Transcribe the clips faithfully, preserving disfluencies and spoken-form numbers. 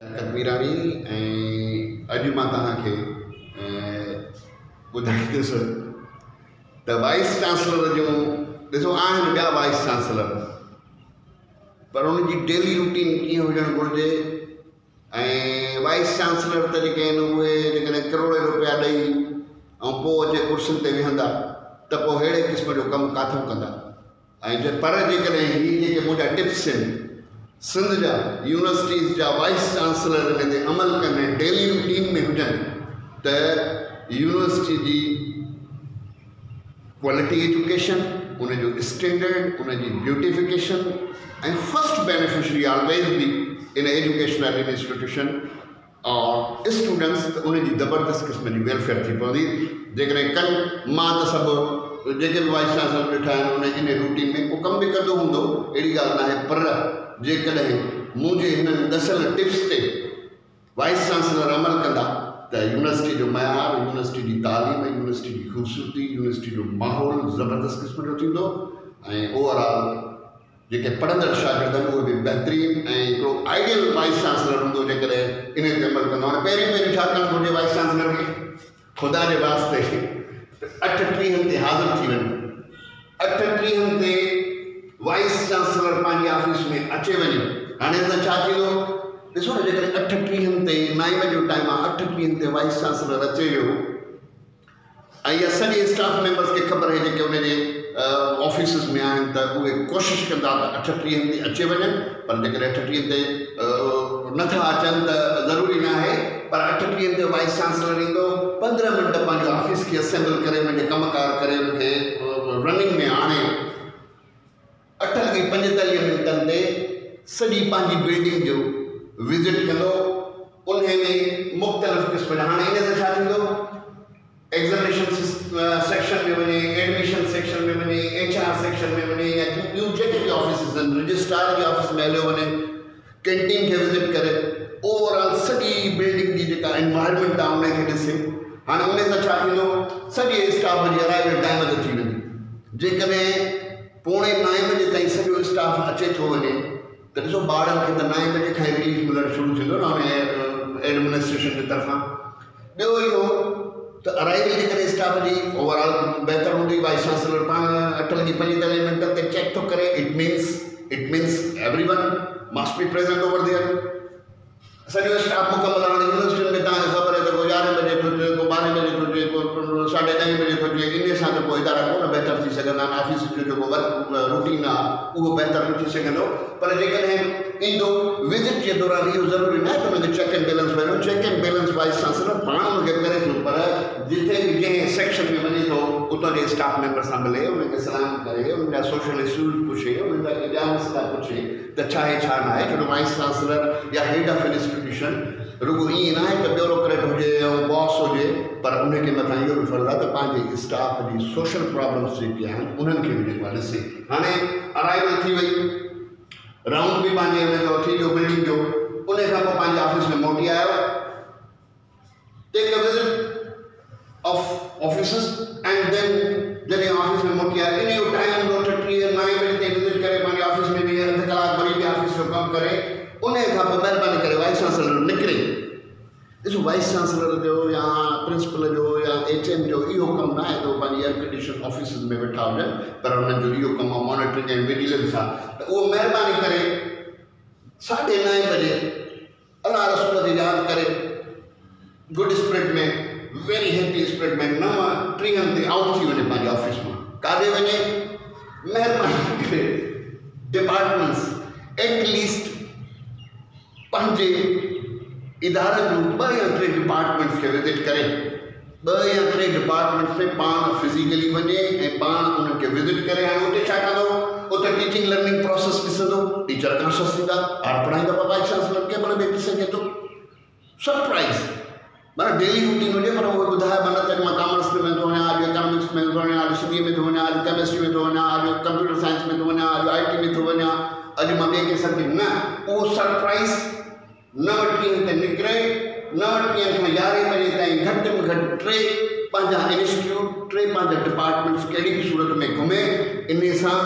कदमीरानी अॼु मां तव्हांखे ॿुधाईंदुसि त वाइस चांसलर जो ॾिसो आहिनि ॿिया वाइस चांसलर, पर उनजी डेली रूटीन कीअं हुजणु घुरिजे। ऐं वाइस चांसलर त जेके आहिनि उहे जेकॾहिं करोड़ रुपया ॾेई ऐं पोइ अचे कुर्सियुनि ते विहंदा त पोइ अहिड़े क़िस्म जो कमु काथो कंदा। ऐं जे पर जेकॾहिं हीअ जेके मुंहिंजा टिप्स आहिनि सिंध जा यूनिवर्सिटीज़ जा वाइस चांसलर इन ते अमल कनि, डेली रूटीन में हुजनि, त यूनिवर्सिटी जी क्वालिटी एजुकेशन, उनजो स्टैंडर्ड, उनजी ब्यूटिफिकेशन ऐं first beneficiary always be in educational institution और स्टूडेंट्स, त उनजी ज़बरदस्त क़िस्म जी वेलफेयर थी पवंदी। जेकॾहिं कनि मां त सभु जेके बि वाइस चांसलर ॾिठा आहिनि उन इन रूटीन में को कमु बि कंदो हूंदो, अहिड़ी ॻाल्हि न आहे। पर जेकॾहिं मुंहिंजे हिननि दसियल टिप्स ते वाइस चांसलर अमल कंदा त यूनिवर्सिटी जो मयार, यूनिवर्सिटी जी तालीम, यूनिवर्सिटी जी ख़ूबसूरती, यूनिवर्सिटी जो माहौल ज़बरदस्त क़िस्म जो थींदो ऐं ओवरऑल जेके पढ़ंदड़ शागिर्द आहिनि उहे बि बहितरीनु ऐं हिकिड़ो आइडियल वाइस चांसलर हूंदो जेकॾहिं इन ते अमल कंदो। हाणे पहिरीं पहिरीं छा करणु घुरिजे वाइस चांसलर खे? ख़ुदा जे वास्ते अठटीहनि ते हाज़िर थी वञे, अठटीहनि ते वाइस चांसलर पंहिंजी ऑफिस में अचे वञे। हाणे त छा थींदो ॾिसो न, जेकॾहिं अठटीहनि ते नाइम जो टाइम आहे, अठटीहनि ते वाइस चांसलर अचे वियो ऐं इहा सॼे स्टाफ मेंबर्स खे ख़बर आहे जेके उनजे ऑफिसिस में आहिनि त उहे कोशिशि कंदा त अठटीहनि ते अचे वञनि। पर जेकॾहिं अठटीहनि ते नथा अचनि त ज़रूरी न आहे, पर अठटीहनि ते वाइस चांसलर ईंदो, पंद्रहं मिंट पंहिंजे ऑफिस खे असेंबल करे उनखे कमकार करे उनखे रनिंग में आणे अठटीह पंजतालीह मिंटनि ते सॼी पंहिंजी बिल्डिंग जो विज़िट कंदो। उन में मुख़्तलिफ़ क़िस्म जा, हाणे इन सां छा थींदो, एग्ज़ामिनेशन सेक्शन में वञे, एडमिशन सेक्शन में वञे, एच आर सेक्शन में वञे, या ॿियूं जेके बि ऑफिसिस आहिनि, रजिस्ट्रार जी ऑफिस में हलियो वञे, कैंटीन खे विज़िट करे ओवरऑल सॼी बिल्डिंग जी जेका एनवायरमेंट आहे उनखे ॾिसे। हाणे उन सां छा थींदो, सॼे स्टाफ जी अराइवल टाइम ते थी वेंदी। जेकॾहिं पौणे नाए बजे ताईं सॼो स्टाफ अचे थो वञे त ॾिसो ॿारनि खे त नाए बजे खां ई रिलीफ मिलणु शुरू थींदो न हुन एडमिनिस्ट्रेशन जे तरफ़ां। ॿियो इहो त अराइवल जेकॾहिं स्टाफ जी ओवरऑल बहितर हूंदी, वाइस चांसलर पाण अठ लॻी पंजेतालीह मिंट ते चेक थो करे, it means it means everyone must be present over there. सॼो स्टाफ मुकमल। हाणे यूनिवर्सिटियुनि में तव्हांखे ख़बर आहे त को यारहें बजे थो थिए, को ॿारहें बजे थो थिए, को साढे ॾहें बजे थो थिए। इन सां त पोइ इदारा कोन बहितर थी सघंदा आहिनि, ऑफिस जो जेको वर्क रूटीन आहे उहो बहितर न थी सघंदो। पर जेकॾहिं ईंदो विज़िट जे दौरान इहो ज़रूरी न आहे त हुनखे चेक एंड बैलेंस वञो, check and balance vice chancellor पाण हुनखे करे थो, पर जिथे बि जंहिं सेक्शन में वञे थो उतां जे स्टाफ मेंबर सां मिले, उनखे सलाम करे, उनजा सोशल इश्यूज़ पुछे, उनजा एग्जाम मसइला पुछे त छा आहे छा न आहे। छो जो वाइस चांसलर या हेड ऑफ इंस्टीट्यूशन रुगो ईअं न आहे त ब्यूरोक्रेट हुजे ऐं बॉस हुजे, पर उनखे मथां इहो बि फर्ज़ु आहे त पंहिंजे स्टाफ जी सोशल प्रॉब्लम्स जेके आहिनि उन्हनि खे बि जेको आहे ॾिसे। हाणे अराइवल थी वई, राउंड बि पंहिंजे हुन जो थी वियो बिल्डिंग जो, उन खां पोइ पंहिंजे ऑफिस में मोटी आयो, take a visit of offices and then जॾहिं ऑफिस में मोटी आयो, इन जो टाइम हूंदो अठटीह नाए बजे ताईं विज़िट करे पंहिंजे ऑफिस में वेही अधु कलाक वरी बि ऑफिस जो कमु करे, उन खां पोइ महिरबानी करे वाइस चांसलर निकिरे। ॾिसो वाइस चांसलर जो या प्रिंसिपल जो या एच एम जो इहो कमु न आहे त उहो पंहिंजी एयर कंडीशन ऑफिसिस में वेठा हुजनि, पर हुननि जो इहो कमु आहे मॉनिटरिंग ऐं विजिलेंस आहे। त उहो महिरबानी करे साढे नाए बजे अलाह रसूल खे यादि करे गुड स्पिरिट में, वेरी हैप्पी स्पिरिट में नव टीहनि ते आउट थी वञे पंहिंजे ऑफिस मां। काॾे वञे? महिरबानी करे डिपार्टमेंट्स एटलीस्ट पंहिंजे इदारनि जूं ॿ या टे डिपार्टमेंट्स खे विज़िट करे, ॿ या टे डिपार्टमेंट्स में पाण फिज़िकली वञे ऐं पाण उन्हनि खे विज़िट करे। हाणे उते छा कंदो, उते टीचिंग लर्निंग प्रोसेस ॾिसंदो, टीचर कॉन्शियस थींदा, ॿार पढ़ाईंदा, वाइस चांसलर कंहिं महिल बि ॾिसे थो सरप्राइज़। माना डेली रूटीन हुजे, पर उहो ॿुधाए माना त मां कॉमर्स में थो वञा, अॼु इकोनॉमिक्स में थो वञा, अॼु सिंधी में थो वञा, अॼु केमिस्ट्री में थो वञा, अॼु कंप्यूटर साइंस में थो वञा, अॼु आई टी में थो वञा, अॼु मां ॿिए कंहिं सब्जेक्ट न, उहो सरप्राइज़ नव टीहनि ते निकिरे। नव टीहनि खां यारहें बजे ताईं घटि में घटि टे पंहिंजा इंस्टीट्यूट, टे पंहिंजा डिपार्टमेंट्स कहिड़ी बि सूरत में घुमे। इन सां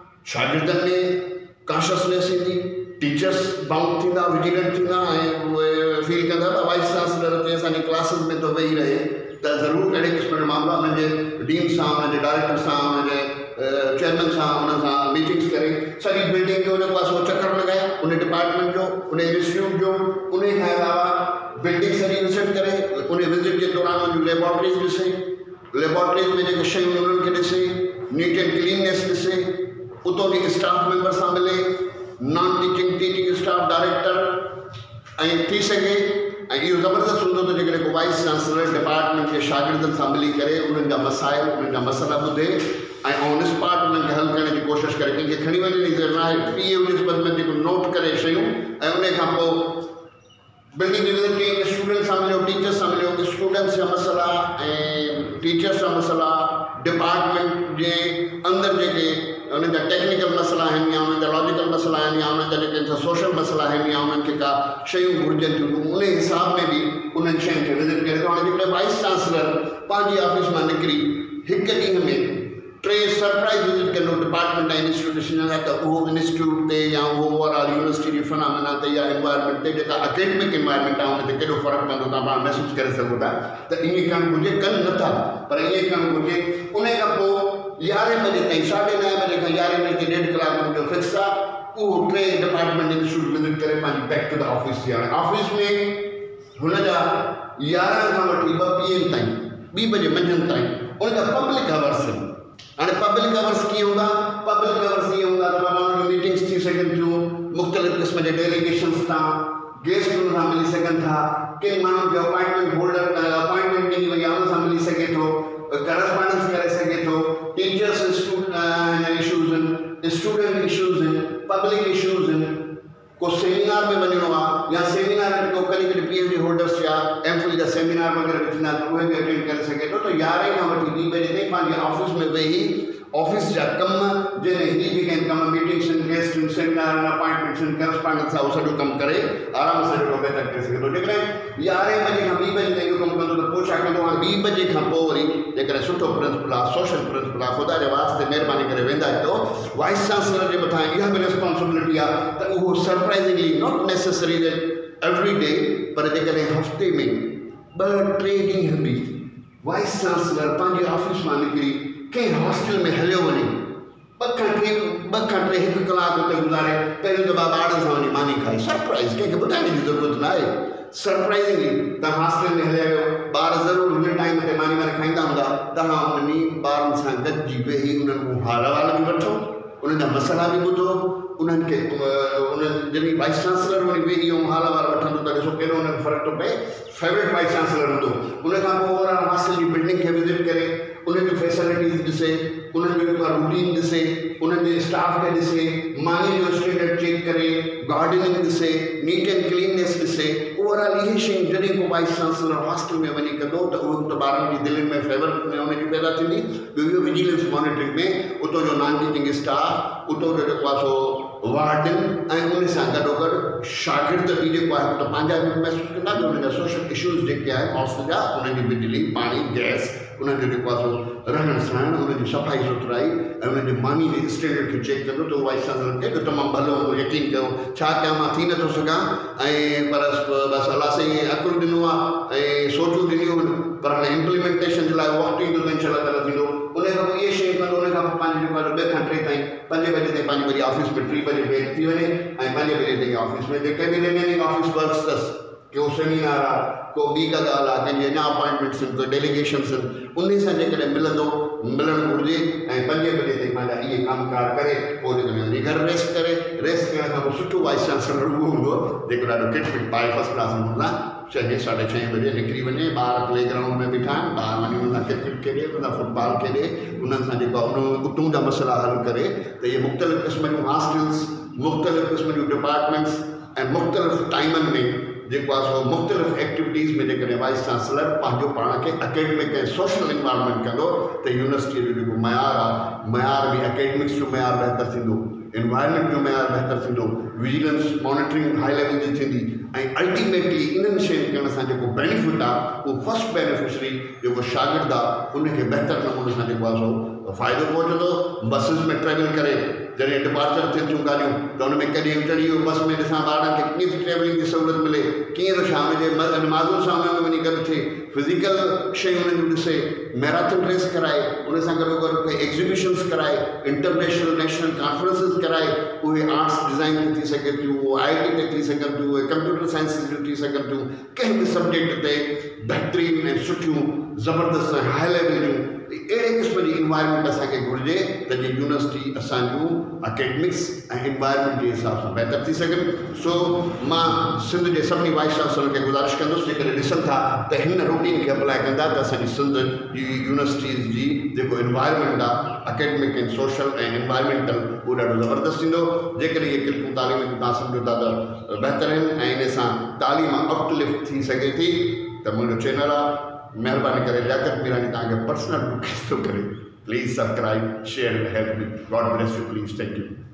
शागिर्दनि में कॉन्शियसनेस ईंदी, टीचर्स बाउंड थींदा, विजिलेंट थींदा ऐं उहे फील कंदा त वाइस चांसलर अचे असांजी क्लासिस में तो वेही रहे त ज़रूरु अहिड़े क़िस्म जो मामला उन्हनि जे डीन सां उन्हनि जे डायरेक्टर सां उन्हनि जे चेयरमैन सां उन्हनि सां मीटिंग्स करे सॼी बिल्डिंग जो जेको आहे सो चकर लॻाए उन डिपार्टमेंट जो उन इंस्टीट्यूट जो उन खां अलावा बिल्डिंग सॼी विज़िट करे उन विज़िट जे दौरान उन लेबोरेटरीज़ ॾिसे लेबोरेटरीज़ में जेके शयूं उन्हनि खे ॾिसे नीट एंड क्लीननेस ॾिसे उतो जी स्टाफ मेंबर सां मिले non teaching teaching staff director ऐं थी सघे ऐं इहो ज़बरदस्त हूंदो त जेकॾहिं को वाइस चांसलर डिपार्टमेंट जे शागिर्दनि सां मिली करे उन्हनि जा मसाइल उन्हनि जा मसइला ॿुधे ऐं ऑन स्पॉट उन्हनि खे हल करण जी कोशिशि करे कंहिंखे खणी वञण जी ज़रूरत आहे पी ए निस्बत में जेको नोट करे शयूं ऐं उन खां पोइ बिल्डिंग जी विज़िट कई स्टूडेंट सां मिलियो टीचर्स सां मिलियो स्टूडेंट्स जा मसइला ऐं टीचर्स जा मसइला डिपार्टमेंट जे अंदरि जेके उन्हनि जा टेक्निकल मसइला आहिनि या उन्हनि जा लॉजिकल मसइला आहिनि या उन्हनि जा जेके सोशल मसइला आहिनि या उन्हनि खे का शयूं घुरिजनि थियूं उन हिसाब में बि उन्हनि शयुनि खे विज़िट करे थो हाणे जेकॾहिं वाइस चांसलर पंहिंजी ऑफिस मां निकिरी हिकु ॾींहं में टे सरप्राइज़ विज़िट कंदो डिपार्टमेंट ऐं इंस्टीट्यूशन जा त उहो इंस्टीट्यूट ते या उहो ओवरऑल यूनिवर्सिटी जी फिनोमेना ते या एनवायरमेंट ते जेका अकेडमिक एनवायरमेंट आहे उन ते केॾो फ़र्क़ु पवंदो तव्हां पाण महसूसु करे सघो था त ईअं करणु घुरिजे कनि नथा पर ईअं करणु घुरिजे उन खां पोइ यारहें बजे ताईं साढे नवे बजे खां यारहें बजे ॾेढ कलाक जो फिक्स आहे उहो टे डिपार्टमेंट इंस्टीट्यूट विज़िट करे पंहिंजी बैक टू द ऑफिस थी हाणे ऑफिस में हुन जा यारहं खां वठी ॿ पी एम ताईं ॿी बजे मंझंदि ताईं उन जा पब्लिक अवर्स आहिनि हाणे पब्लिक अवर्स कीअं हूंदा पब्लिक अवर्स ईअं हूंदा त बाबा हुन मीटिंग्स थी सघनि थियूं मुख़्तलिफ़ क़िस्म जे डेलीगेशन्स सां गेस्ट उन सां मिली सघनि था कंहिं माण्हुनि खे अपॉइंटमेंट होल्डर अपॉइंटमेंट ॾिनी वई आहे उन सां मिली सघे थो करस्पॉन्डेंस करे सघे थो टीचर्स इशूज़ आहिनि स्टूडेंट इशूज़ आहिनि पब्लिक इशूज़ आहिनि को सेमिनार में वञिणो आहे या सेमिनार में को कॾहिं कॾहिं पी एच डी होल्डर्स या एम फिल जा सेमिनार वग़ैरह थींदा त उहे बि अटेंड करे सघे थो त यारहें खां वठी ॿी बजे ताईं पंहिंजे ऑफिस में वेही ऑफिस जा कम जंहिंमें हीअ जेके आहिनि कम मीटिंग्स आहिनि गेस्ट आहिनि सेमिनार आहिनि अपॉइंटमेंट्स आहिनि करस्पॉन्डेंस आहे उहो सॼो कमु करे आराम सां जेको बहितर करे सघे थो जेकॾहिं यारहें बजे खां ॿी बजे ताईं इहो कमु कंदो त पोइ छा कंदो हाणे ॿी बजे खां पोइ वरी जेकॾहिं सुठो प्रिंसिपल आहे सोशल प्रिंसिपल आहे ख़ुदा जे वास्ते महिरबानी करे वेंदा आहियो वाइस चांसलर जे मथां इहा बि रिस्पॉन्सिबिलिटी आहे त उहो surprisingly not necessary that every day पर जेकॾहिं हफ़्ते में ॿ टे ॾींहं बि वाइस चांसलर पंहिंजे ऑफिस मां निकिरी कंहिं हॉस्टल में हलियो वञे ॿ खां टे ॿ खां टे हिकु कलाक उते गुज़ारे पहिरियों दफ़ा ॿारनि सां वञी मानी खाई सरप्राइज़ कंहिंखे ॿुधाइण जी ज़रूरत न आहे सरप्राइज़िंगली तव्हां हॉस्टल में हलिया वियो ॿार ज़रूरु हुन टाइम ते मानी वानी खाईंदा हूंदा तव्हां उन्हनि ॿारनि सां गॾिजी वेही उन्हनि खां हाल वाल बि वठो उन्हनि जा मसइला बि ॿुधो उन्हनि खे उन्हनि जॾहिं वाइस चांसलर वञी वेही ऐं हाल वाल वठंदो त ॾिसो केॾो उनखे फ़र्क़ु थो पए फेवरेट वाइस चांसलर हूंदो उन खां पोइ ओवरऑल हॉस्टल जी बिल्डिंग खे विज़िट करे उन्हनि जूं फैसिलिटीज़ ॾिसे उन्हनि जो जेको आहे रूटीन ॾिसे उन्हनि जे स्टाफ खे ॾिसे मानी जो स्टैंडर्ड चेक करे गार्डनिंग ॾिसे नीट एंड क्लीननेस ॾिसे ओवरऑल इहे शयूं जॾहिं को वाइस चांसलर हॉस्टल में वञी कंदो त उहो त ॿारनि जी दिलनि में फेवर उनजी पैदा थींदी ॿियो इहो विजिलेंस मॉनिटरिंग में उतो जो नॉन टीचिंग स्टाफ उतो जो जेको आहे सो वार्डन ऐं उन सां गॾोगॾु शागिर्द बि जेको आहे त पंहिंजा बि महसूसु कंदा कि उन्हनि जा सोशल इशूज़ जेके आहिनि हॉस्टल जा उन्हनि जी बिजली पाणी गैस उन्हनि जो जेको आहे सो रहण सहण उन्हनि जी सफ़ाई सुथराई ऐं उन्हनि जे मानी जे स्टैंडर्ड खे चेक कंदो त उहो वाइस चांसलर खे त तमामु भलो हूंदो यकीन कयो छा कयां मां थी नथो सघां ऐं पर बसि अलाह साईं अकुलु ॾिनो आहे ऐं सोचूं ॾिनियूं पर हाणे इम्प्लीमेंटेशन जे लाइ वक़्तु ईंदो त इनशाह ताला थींदो उन खां पोइ इहे शयूं कंदो उन खां पोइ पंहिंजे जेको आहे ॿ खां टे ताईं पंजे बजे ताईं पंहिंजी वरी ऑफिस में टी बजे ब्रेक थी वञे ऐं पंजे बजे ताईं ऑफिस में जेके बि रिमेनिंग ऑफिस वर्क्स अथसि को सेमिनार आहे को ॿी का ॻाल्हि आहे कंहिंजी अञा अपॉइंटमेंट्स आहिनि को डेलीगेशन्स आहिनि उन सां जेकॾहिं मिलंदो मिलणु घुरिजे ऐं पंजे बजे ताईं पंहिंजा इहे कमकार करे पोइ जेकॾहिं वरी घर रेस्ट करे रेस्ट करण खां पोइ सुठो वाइस चांसलर उहो हूंदो जेको ॾाढो किट पिट पाए फर्स्ट क्लास में हूंदा छहें साढे छहें बजे निकिरी वञे ॿार प्ले ग्राउंड में बीठा आहिनि ॿार वञी उन क्रिकेट खेॾे उन फुटबॉल खेॾे उन्हनि सां जेको आहे उन उतां जा मसइला हल करे त इहे मुख़्तलिफ़ क़िस्म जूं हॉस्टल्स मुख़्तलिफ़ क़िस्म जूं डिपार्टमेंट्स ऐं मुख़्तलिफ़ टाइमनि में जेको आहे सो मुख़्तलिफ़ एक्टिविटीज़ में जेकॾहिं वाइस चांसलर पंहिंजो पाण खे अकेडमिक ऐं सोशल इन्वायरमेंट कंदो त यूनिवर्सिटीअ जो जेको मयार आहे मयार बि अकेडमिक्स जो मयार बहितर थींदो एनवायरमेंट जो मयार बहितर थींदो विजिलेंस मॉनिटरिंग हाई लेवल जी थींदी ऐं अल्टीमेटली इन्हनि शयुनि करण सां जेको बेनिफिट आहे उहो फस्ट बेनिफिशरी जेको शागिर्द आहे उनखे बहितर नमूने सां जेको आहे सो फ़ाइदो पहुचंदो बसिस में ट्रेवल करे जॾहिं डिपार्चर थियनि थियूं गाॾियूं त हुन में कॾहिं चढ़ी वियो बस में ॾिसां ॿारनि खे कीअं थी ट्रेवलिंग जी सहूलियत मिले, कीअं थो शाम जे नमाज़ुनि सां हुन में वञी गॾु थिए, फिज़िकल शयूं हुननि जूं ॾिसे, मैराथन रेस कराए, उन सां गॾो गॾु कोई एग्ज़िबिशन्स कराए, इंटरनेशनल नेशनल कॉन्फ्रेंसिस कराए, उहे आर्ट्स डिज़ाइन थी सघे थियूं, उहे आई टी ते थी सघनि थियूं, उहे कंप्यूटर साइंसिस जूं थी सघनि थियूं, कंहिं बि सब्जेक्ट ते बहितरीन ऐं सुठियूं ज़बरदस्त हाई लेवल जूं अहिड़े क़िस्म जी इन्वायरमेंट असांखे घुरिजे त जीअं यूनिवर्सिटी असांजूं अकेडमिक्स ऐं इन्वायरमेंट जे हिसाब सां बहितर थी सघनि। सो मां सिंध जे सभिनी वाइस चांसलर खे गुज़ारिश कंदुसि जेकॾहिं ॾिसनि था त हिन रूटीन खे अप्लाई कंदा त असांजी सिंध जी यूनिवर्सिटीज़ जी जेको इन्वायरमेंट आहे अकेडमिक ऐं सोशल ऐं इन्वायरमेंटल उहो ॾाढो ज़बरदस्त थींदो। जेकॾहिं इहे किल्कूं तालीम जूं तव्हां सम्झो था त बहितर आहिनि ऐं इन सां तालीम अपलिफ्ट थी सघे थी त मुंहिंजो चैनल आहे, महिरबानी करे लियाकत मीरानी तव्हांखे पर्सनल रिक्वेस्ट थो करे, please subscribe share and help me, God bless you, please, thank U.